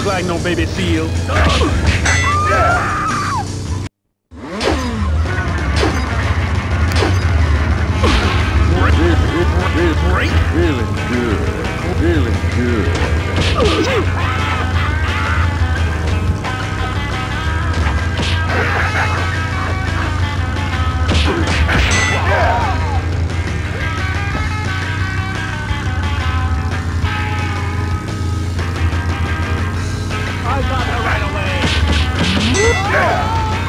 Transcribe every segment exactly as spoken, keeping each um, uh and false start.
look like no baby seal. Great. Feeling good. Feeling good. I got her right away.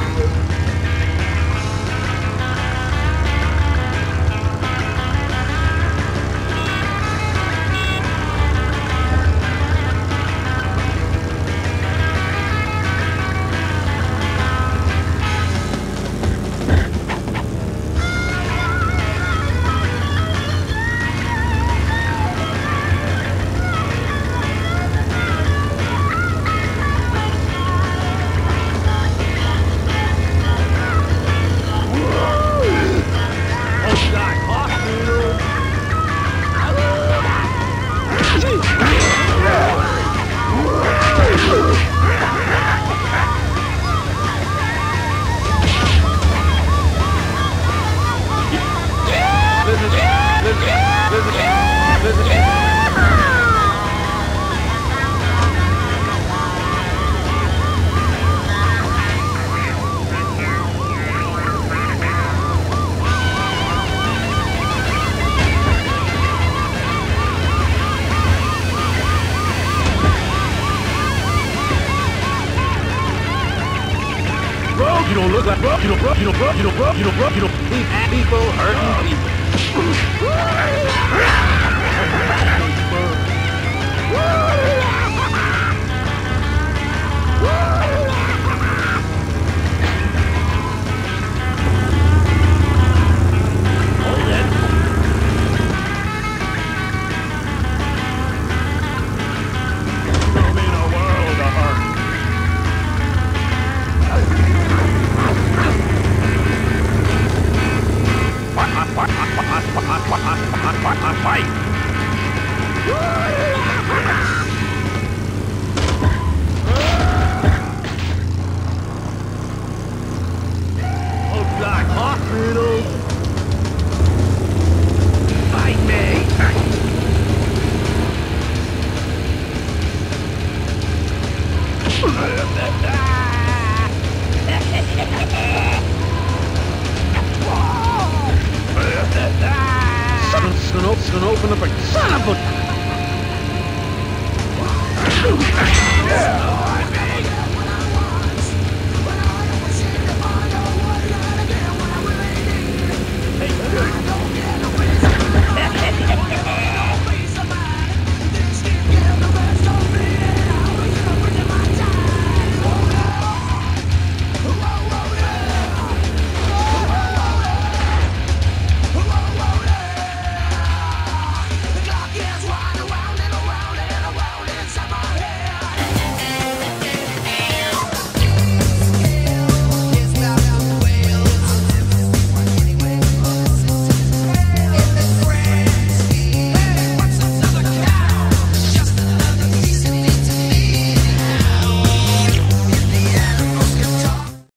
You don't look like bro. You don't bro. You don't bro. You don't bro. You don't bro. You don't people hurting people. Fight! Looks like hospital. Fight me! Son, son, son, open up a son of a...